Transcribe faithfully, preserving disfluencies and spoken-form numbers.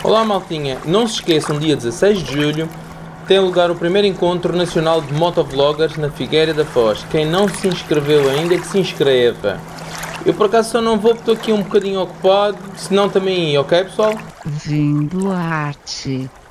Olá maltinha, não se esqueçam, dia dezasseis de julho tem lugar o primeiro encontro nacional de motovloggers na Figueira da Foz. Quem não se inscreveu ainda, que se inscreva. Eu por acaso só não vou porque estou aqui um bocadinho ocupado, senão também ia, ok pessoal? Vim Duarte.